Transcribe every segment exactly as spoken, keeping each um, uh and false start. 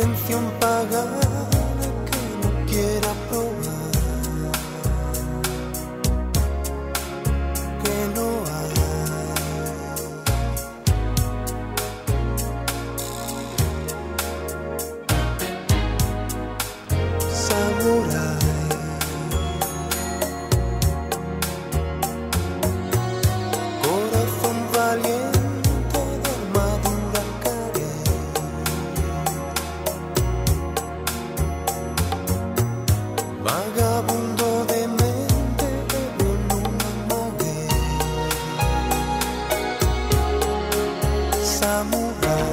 atención pagada que no quiera probar, que no hay. Samurai, corazón valiente de armadura carente, vagabundo de mente con una mague. Samurai,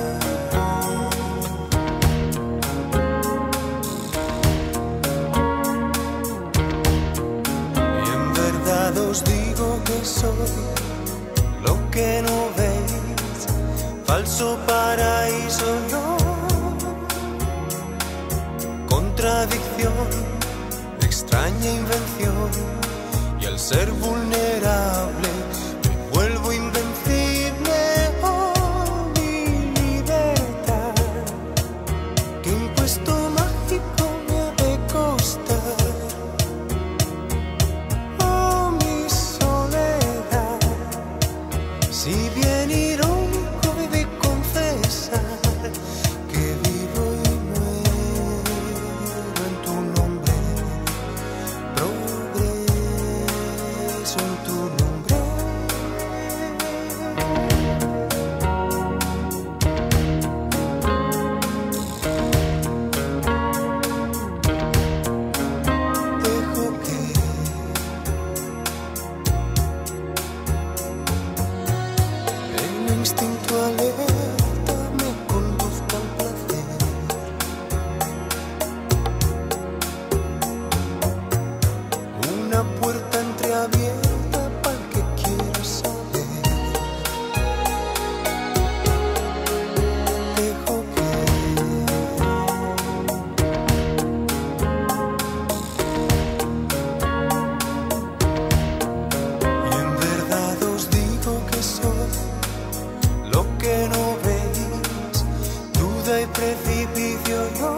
os digo que soy lo que no veis, falso paraíso yo, contradicción, extraña invención, y al ser vulnerable me vuelvo invencible. Oh, mi libertad, qué impuesto mágico me ha de costar. Si bien irónico he de confesar que vivo y muero en tu nombre, progreso en tu nombre. Dejo que instinto alerta me conduzca al placer. Una puerta entreabierta para el que quiera saber. Dejo que y en verdad os digo que soy lo que no veis, duda y precipicio yo,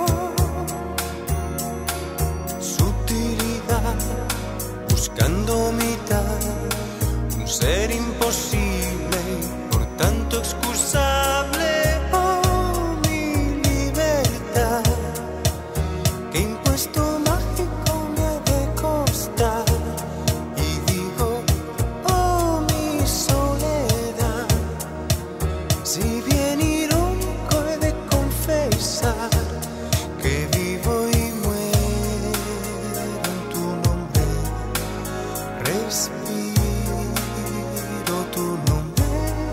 sutilidad, buscando mitad, un ser imposible y por tanto excusable. Oh, mi libertad, qué impuesto mágico me ha de costar. Y digo, oh, mi soledad, si bien irónico he de confesar que vivo y muero en tu nombre, respiro tu nombre.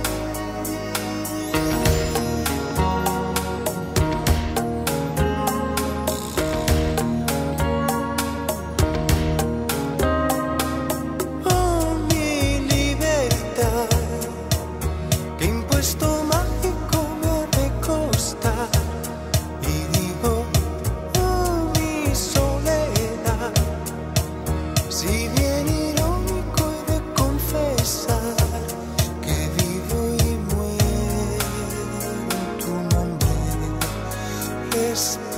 Oh, mi libertad, qué impuesto mágico me ha de costar. Y digo, oh, mi soledad, si bien irónico he de confesar que vivo y muero en tu nombre.